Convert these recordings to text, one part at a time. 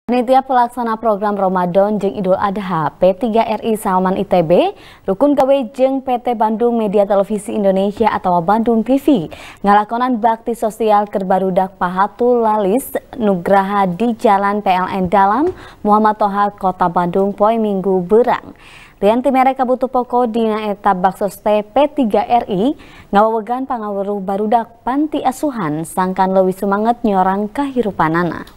Panitia pelaksana program Ramadan jeung Idul Adha P3RI Salman ITB, Rukun Gawe jeung PT Bandung Media Televisi Indonesia atau Bandung TV ngalakonan bakti sosial keur barudak Pahatul Lalis Nugraha di Jalan PLN Dalam Muhammad Toha Kota Bandung poe Minggu beurang. Lian ti mere kabutuh pokok dina eta baksos teh P3RI ngawawegan pangaweuruh barudak panti asuhan sangkan leuwih sumanget nyorang kahirupanana.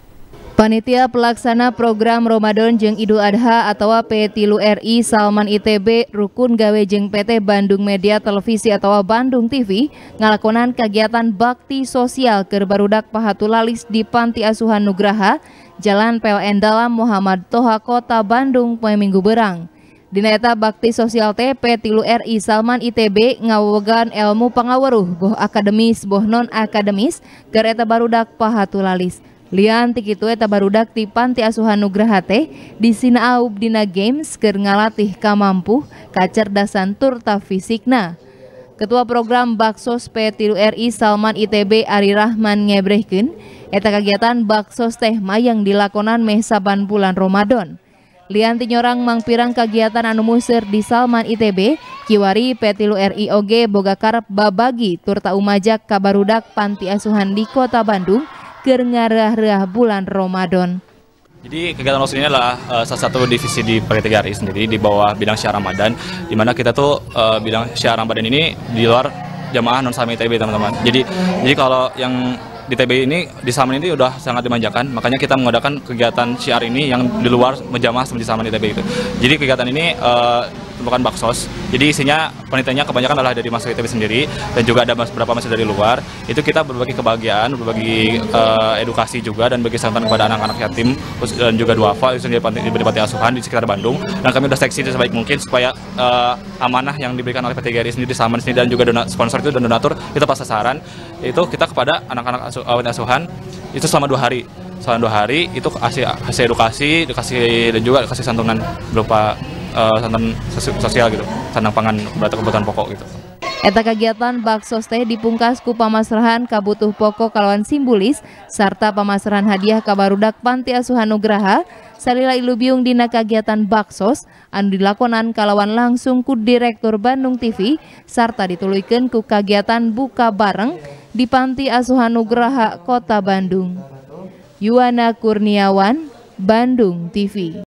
Panitia pelaksana program Ramadan jeung Idul Adha atau P3RI Salman ITB Rukun Gawe jeung PT Bandung Media Televisi atau Bandung TV ngalakonan kegiatan bakti sosial keur barudak Pahatul Lalis di Panti Asuhan Nugraha, Jalan PLN Dalam Muhammad Toha Kota Bandung poe Minggu beurang. Dina eta bakti sosial teh P3RI Salman ITB ngawawegan ilmu pangaweuruh boh akademis boh non akademis keur eta barudak Pahatul Lalis. Lian ti kitu eta barudak ti Panti Asuhan Nugraha teh disinaaup dina games keur ngalatih kamampuh kacerdasan turta fisikna. Ketua program Baksos P3RI Salman ITB Ari Rahman ngebrehkeun eta kagiatan baksos teh mayang dilakonan meh saban bulan Ramadan. Lian ti nyorang mangpirang kagiatan anu museur di Salman ITB, kiwari P3RI oge boga karep babagi turta umajak ka barudak panti asuhan di Kota Bandung keur ngarah-rah bulan Ramadan. Jadi kegiatan baksos ini adalah salah satu divisi di P3RI sendiri di bawah bidang syiar Ramadan, di mana kita tuh bidang syiar Ramadan ini di luar jamaah non Salman ITB teman-teman. Jadi kalau yang di TB ini, di Salman ini udah sangat dimanjakan, makanya kita mengadakan kegiatan syiar ini yang di luar menjamah seperti Salman ITB itu. Jadi kegiatan ini merupakan baksos, jadi isinya panitianya kebanyakan adalah dari mahasiswa ITB sendiri dan juga ada beberapa mahasiswa dari luar. Itu kita berbagi kebahagiaan, berbagi edukasi juga dan bagi santunan kepada anak-anak yatim dan juga duafa di panti asuhan di sekitar Bandung. Dan kami udah seksi sebaik mungkin supaya amanah yang diberikan oleh P3RI sendiri, Salman sendiri dan juga sponsor itu dan donatur kita pas sasaran itu kita kepada anak-anak asuhan itu selama 2 hari. Selama 2 hari itu kasih edukasi, dan juga kasih santunan berupa santunan sosial gitu, sandang pangan kebutuhan pokok gitu. Eta kagiatan baksos teh dipungkas ku pamasrahan kabutuh pokok kalawan simbolis sarta pamasrahan hadiah ka barudak Panti Asuhan Nugraha salila ilubiung dina kagiatan baksos anu dilakonan kalawan langsung ku Direktur Bandung TV sarta dituluykeun ku kagiatan buka bareng di Panti Asuhan Nugraha Kota Bandung. Yuwana Kurniawan, Bandung TV.